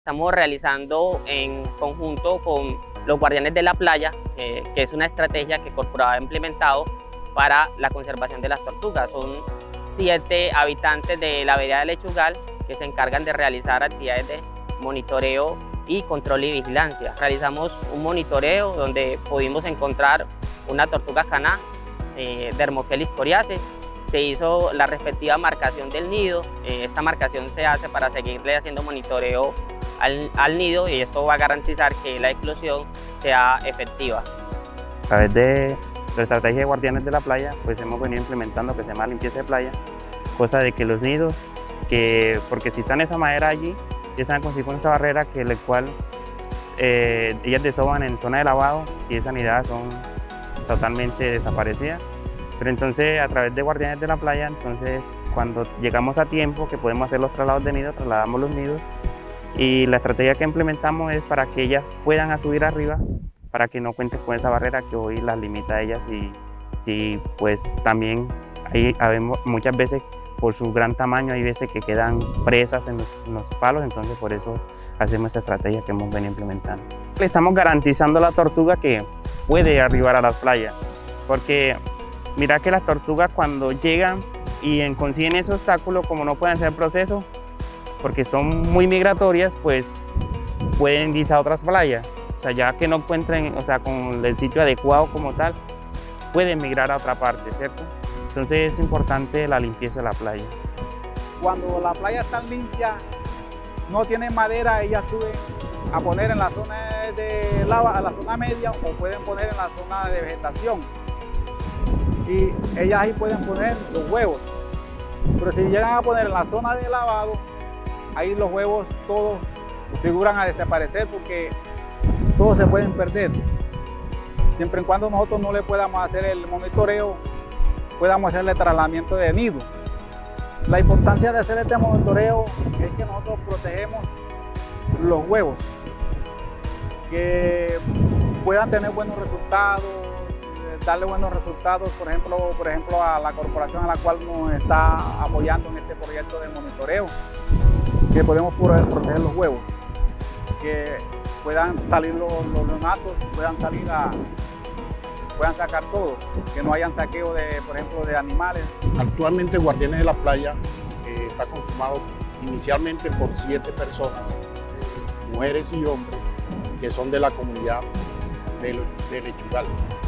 Estamos realizando en conjunto con los Guardianes de la Playa, que es una estrategia que Corporado ha implementado para la conservación de las tortugas. Son 7 habitantes de la vereda de Lechugal que se encargan de realizar actividades de monitoreo y control y vigilancia. Realizamos un monitoreo donde pudimos encontrar una tortuga caná, Dermofelis coriace. Se hizo la respectiva marcación del nido. Esta marcación se hace para seguirle haciendo monitoreo al nido, y esto va a garantizar que la eclosión sea efectiva. A través de la estrategia de Guardianes de la Playa, pues hemos venido implementando que se llama limpieza de playa, cosa de que los nidos, porque si están esa madera allí, ya están construidos con esta barrera que la cual ellas desovan en zona de lavado y esas nidadas son totalmente desaparecidas. Pero entonces a través de Guardianes de la Playa, entonces cuando llegamos a tiempo que podemos hacer los traslados de nidos, trasladamos los nidos, y la estrategia que implementamos es para que ellas puedan subir arriba, para que no cuenten con esa barrera que hoy las limita a ellas, y pues también ahí muchas veces por su gran tamaño hay veces que quedan presas en los palos, entonces por eso hacemos esa estrategia que hemos venido implementando. Le estamos garantizando a la tortuga que puede arribar a las playas, porque mira que las tortugas cuando llegan y consiguen ese obstáculo, como no pueden hacer el proceso, porque son muy migratorias, pues pueden irse a otras playas. O sea, ya que no encuentren, o sea, con el sitio adecuado como tal, pueden migrar a otra parte, ¿cierto? Entonces es importante la limpieza de la playa. Cuando la playa está limpia, no tienen madera, ellas suben a poner en la zona de lava, a la zona media, o pueden poner en la zona de vegetación. Y ellas ahí pueden poner los huevos. Pero si llegan a poner en la zona de lavado, ahí los huevos todos figuran a desaparecer, porque todos se pueden perder. Siempre y cuando nosotros no le podamos hacer el monitoreo, podamos hacer el trasladamiento de nido. La importancia de hacer este monitoreo es que nosotros protegemos los huevos, que puedan tener buenos resultados, darle buenos resultados, por ejemplo a la corporación a la cual nos está apoyando en este proyecto de monitoreo, que podemos proteger los huevos, que puedan salir los neonatos, puedan sacar todos, que no hayan saqueo de, por ejemplo, de animales. Actualmente Guardianes de la Playa está conformado inicialmente por 7 personas, mujeres y hombres, que son de la comunidad de Lechugal.